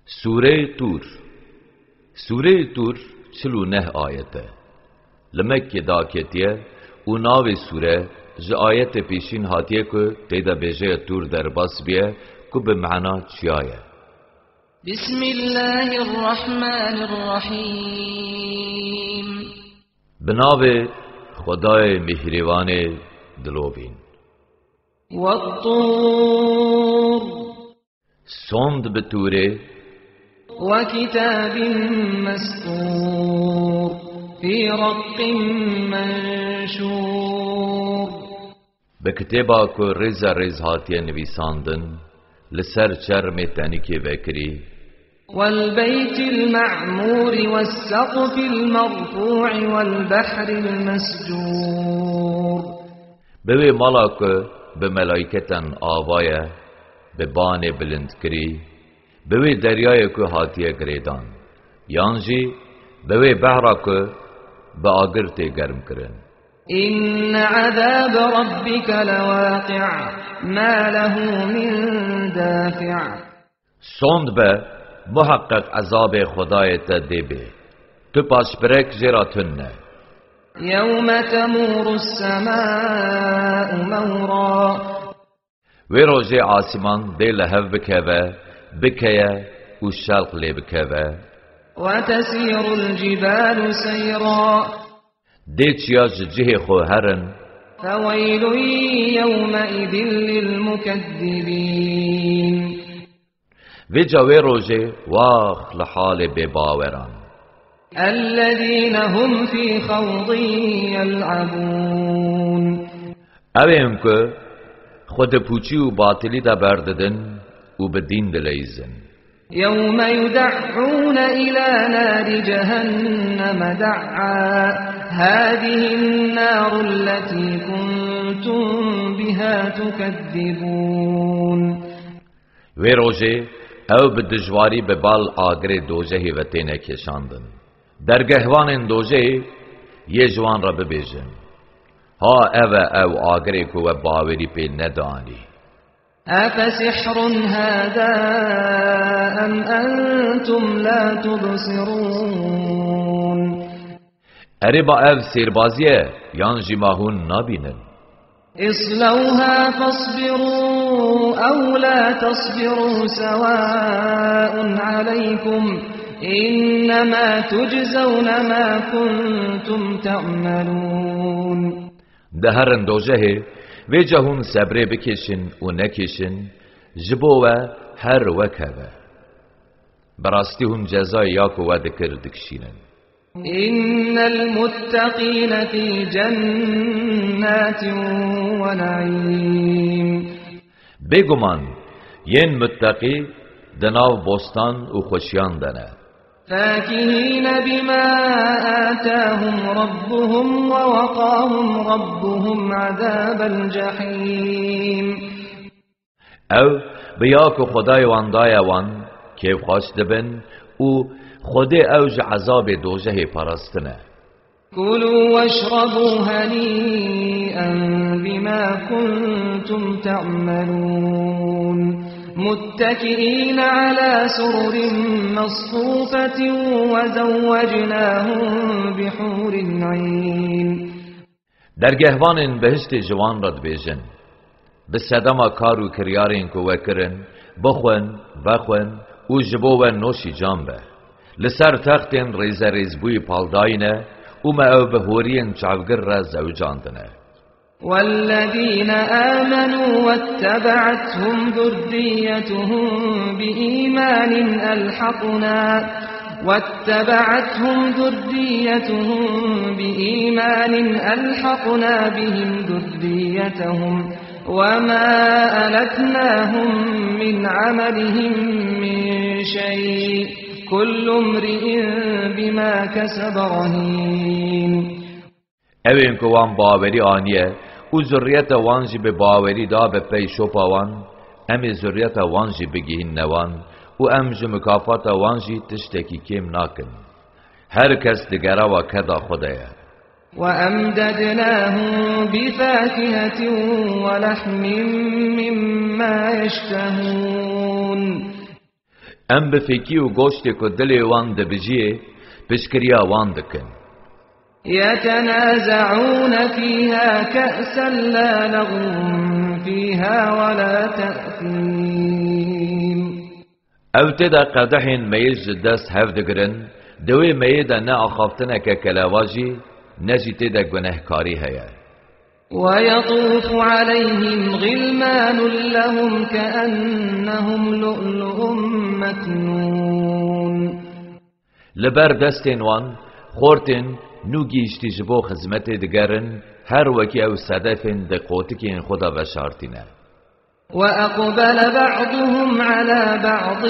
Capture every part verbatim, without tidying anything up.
سوره تور سوره تور چلو نه آیته لمکه دا کتیه و ناوی سوره جه آیت پیشین هاتیه که تیدا بیجه تور در باس بیه که به معنا چیایه. بسم الله الرحمن الرحیم بناوی خدای مهربان دلوبین. والطور سوند بتوره وكتاب مسطور في رق منشور بكتابا كو رزا رز هاتيا نويساندن لسر چرم تنكي وكري والبيت المعمور والسقف المرفوع والبحر المسجور بوي ملاك بملائكتن آوايا ببان بلند كري بوی دریای که هاتیه گریدان یانجی بوی بحرا که با آگر تی گرم کرن. إن عذاب ربك لواقع ما له من دافع سوند به محقق عذاب خدایت دی بی تو پاس برک زیراتن نه. يوم تمور السماء مورا وی روزی آسمان دی لحو بکوه بكيا والشلق لي بكذا وتسير الجبال سيرا ديت ياج جهي خو هرن فويل يومئذ للمكذبين ويجا ويروجي واخ لحال بباوران الذين هم في خوض يلعبون اوهم که خود پوچی و باطلی دا برددن وبدين دليزن. يوم يدعون إلى نار جهنم دعا هذه النار التي كنتم بها تكذبون ويروجي او بدجواري ببال آگره دوزه وطينه کشاندن در گهوان دوزه یہ جوان را ببیجن ها او او آگره کو و باوری پی ندانی أفسحر هذا أم أنتم لا تبصرون أربا أف سيربازية يانجي ماهون نابينن اصلوها فاصبروا أو لا تصبروا سواء عليكم إنما تجزون ما كنتم تعملون دهرن دوجه ویجا هون صبره بکشن و نکشن جبو و هر وکوه براستی هون جزای یاکو و دکر دکشینن. إن المتقين في جنات ونعيم بگمان ین متقی دناو بوستان و خوشیان دنه فاكهين بما آتاهم ربهم ووقاهم ربهم عذاب الجحيم او بیاکو خدای وان دای وان کیف خوش دبن و خود اوج عذاب دوزه پرستنه. كلوا واشربوا هنيئا بما كنتم تعملون متكئين على سرر مصفوفة وزوجناهم بحور عين در گهوان بهشت جوان رد بیجن به صدما کارو کریارین کو وکرن بخون بخون و جبو و نوشی جانبه لسر تختین ریز ریز بوی پالداینه و ما او بهورین چاوگر را زوجاندنه. والذين آمنوا واتبعتهم ذريتهم بإيمان ألحقنا واتبعتهم ذريتهم بإيمان ألحقنا بهم ذريتهم وما ألتناهم من عملهم من شيء كل امرئ بما كسب رهين اوین که وان باوری آنیه و ذریت وانجی به باوری دا به پی شوپا وان امی ذریت وانجی بگیهن نوان و امج مکافات وانجی تشتکی کم ناکن هر کس دگره و کدا خدایه و امددناهم بفاکهة ولحم مما یشتهون ام بفکی و گوشت کو دل وان دبجیه پشکریا وان دکن. يتنازعون فيها كأسا لا لغو فيها ولا تأثيم. او تدا قدحين ميز دست هفدگرن دوی ميدا نا اخافتنا ككلاواجي نجي تدا گنهكاري هيا. ويطوف عليهم غلمان لهم كأنهم لؤلؤ مكنون. لبر دستين وان خورتن نوگیشتی جبو خدمت دگرن هر وکی او صدفن دقوتکین خدا بشارتینه. وأقبل بعضهم على بعض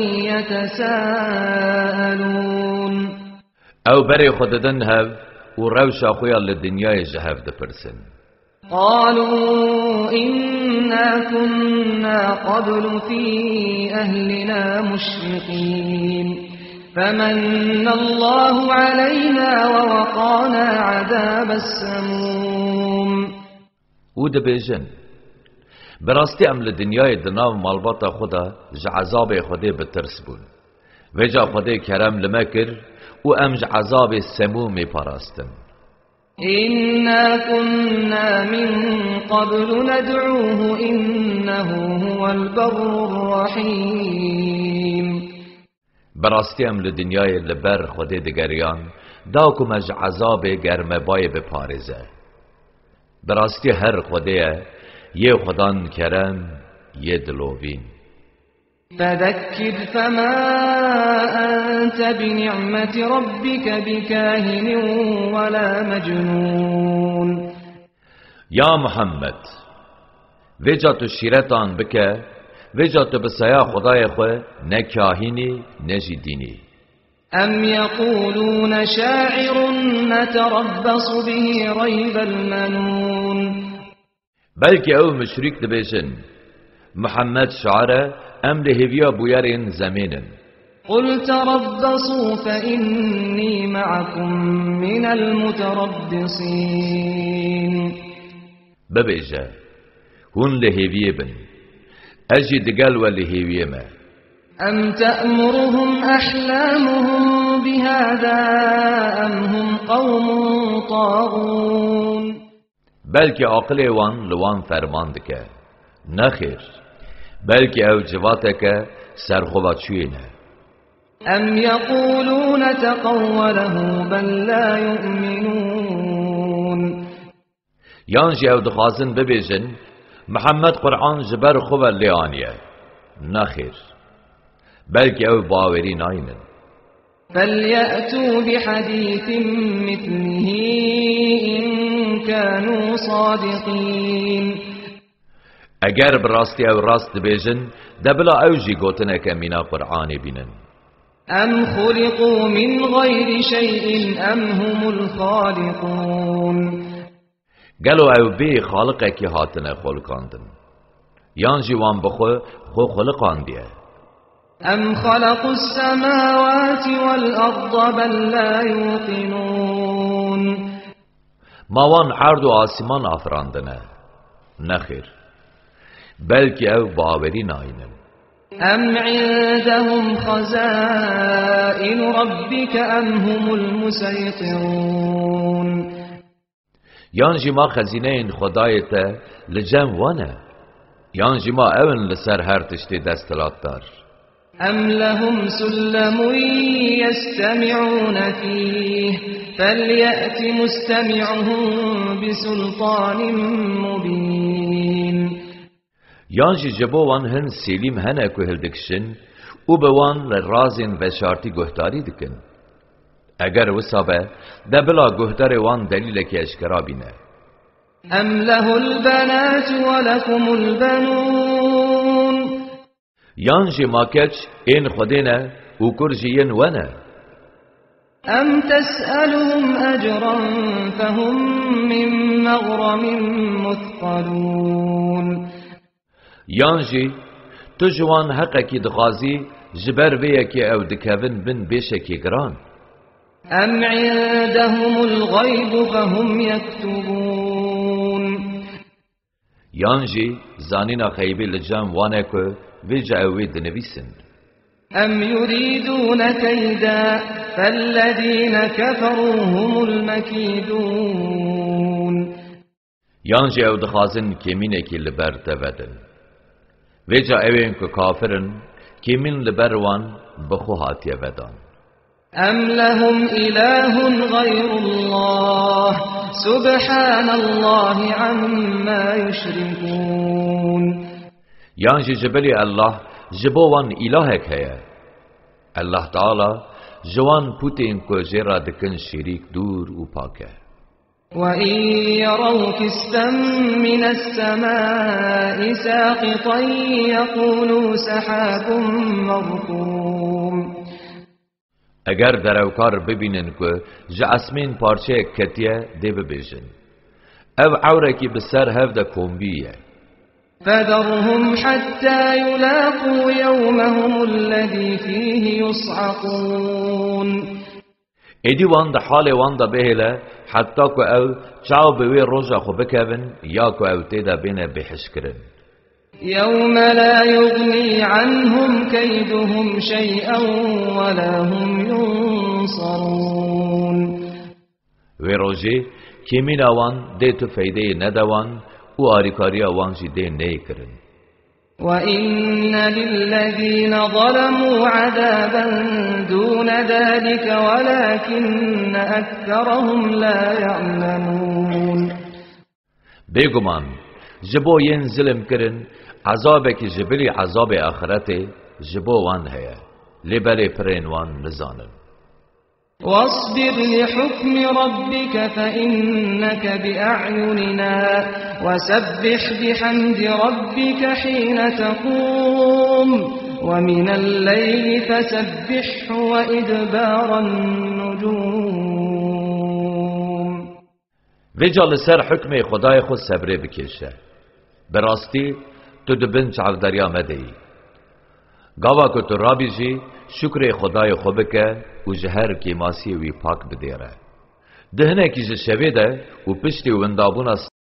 يتساءلون. او بری خوددن هف و روشا خویا لدنیای جهف دپرسن. قالوا إنا كنا قبل في أهلنا مشفقين فمن الله علينا ووقانا عذاب السموم. او دبیجن براستی ام لدنیای دناو مالباتا خدا جعذاب خدا بترس بون وجا خدا کرم لمکر و ام جعذاب سموم پاراستن. إنا كنا من قبل ندعوه إنه هو البر الرحيم. براستی ام لدنیای لبر خود دگریان داکم از عذاب گرم بای بپارزه. براستی هر خوده یه خدان کرم یه دلوین. فذكر فما أنت بنعمة ربك بكاهن ولا مجنون. یا محمد وجا تو شیرتان بکه وجا تو بسیا خدای خو نه کاهینی نه جدینی. ام یقولون شاعر نتربص به ریب المنون. بلکه او مشرک دبیشن محمد شعره ام لهویا بویرین زمینن. قل تربصوا فإني معكم من المتربصين. ببیجه هون لهویه بن اجي دقال واللهوية ما. أم تأمرهم أحلامهم بهذا أم هم قوم طاغون. بلکه عقل وان لوان فرمان دکه نخیر بلکه او جواتک سرخوات شوینه. أم يقولون تقوله بل لا يؤمنون. یانجی او دخوازن ببیجن محمد قرآن جبر خوب لیانیه نخیر بلکه او باوری ناینن. فليأتوا بحديث مثله إن كانوا صادقين. اگر براستی او راست بیجن دبلا اوجی گوتنه که مینا قرآن بینن. أم خلقوا من غير شيء أم هم الخالقون. گلو او بی خالقه که هاتنه خلقاندن یانجی وان بخو خو خلقاندیه. أم خلقوا السماوات والأرض بل لا يوقنون. ما وان عرض و آسمان آفراندنه نخیر بلکه او باوری ناینن. أم عندهم خزائن ربك أم هم المسيطرون. یانجی ما خزینه این خدایت لجم وانه یانجی ما اون لسر هر تشتی دستلات دار. أم لهم سلم يستمعون فيه فليأت مستمعهم بسلطان مبين. یانجی جبو وان هن سلیم هنه که هلدکشن او بوان لرازین و شارتی گهداری دکن. اگر وصابه دبلا گهدار وان دلیل که اشکرا بینه. أم له البنات ولكم البنون. یانجی ماکچ این خودینه و کرجین ونه. أم تسألهم أجرا فهم من مغرم مثقلون. یانجی تو جوان حقا کی دخوازی جبر ویا کی او دکوین بن بیشکی گران. أم عندهم الغيب فهم يكتبون. یانجی زانینا خیبی لجام وانه که ویجا اوی دنویسن. أم يريدون كيدا فالذين كفروا هم المكيدون. Yanjı ev dixazin kemine ki liber tevedin. Veca evin ku kafirin kemin liber wan bixu hatiye vedan. أم لهم إله غير الله سبحان الله عما يشركون. Yanjı cibeli Allah jibo wan ilahek heye. Allah Teala جوان پوتین کو جرا دکن شریک دور و پاکه. وَإِن يَرَوْا كِسْفًا مِّنَ السَّمَاءِ سَاقِطًا يَقُولُوا سَحَابٌ مَّرْكُومٌ. اگر دروکار ببینن که جاسمین پارچه کتیه دی ببیجن او عوره کی بسر هفده کمبیه. فَذَرْهُمْ حَتَّى يُلَاقُوا يَوْمَهُمُ الَّذِي فِيهِ يُصْعَقُونَ. ایدی وان ده حال وان ده بهله حتی که او چاو بوی روزا خو بکوین یا که او تیده بینه بحش کرن. يَوْمَ لَا يُغْنِي عَنْهُمْ كَيْدُهُمْ شَيْئًا وَلَا هُمْ يُنصَرُونَ. و روزی کمین وان ده تو فیده ندوان و آریکاری وان جی ده نی کرن. وَإِنَّ لِلَّذِينَ ظَلَمُوا عَذَابًا دُونَ ذَلِكَ وَلَكِنَّ أَكْثَرَهُمْ لَا يَعْلَمُونَ. بگمان جبو ین ظلم کرن عذاب کی جبلی عذاب آخرت جبو وان ہے لبلی پرین وان نزانن. واصبر لحكم ربك فإنك بأعيننا وسبح بحمد ربك حين تقوم ومن الليل فسبحه وإدبار النجوم. ویجا لسر حکم خدای خود صبره بکشه. براستی تو دبن چعر دریا مدهی. گاوا که تو رابی جی شکر خدای خود بکه و جهر کی ماسی وی پاک بدیره. دهنه کی جه شویده و پشتی و اندابون